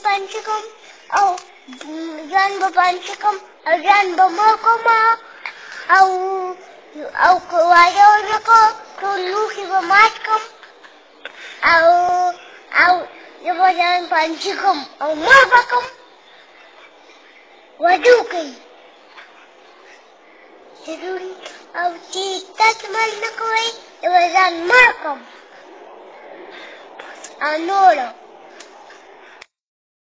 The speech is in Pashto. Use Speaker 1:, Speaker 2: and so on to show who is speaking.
Speaker 1: بپنځکم او ځان بپنځکم او ځان به مړ کړم او که واده ونه کړم ټول لوښي به مات کړم او زه به ځان پنځکم او مړ به کړم واده وکړئ ضروري او چې تاسو مړ نه کوئ زه به ځان مړ کړم او نور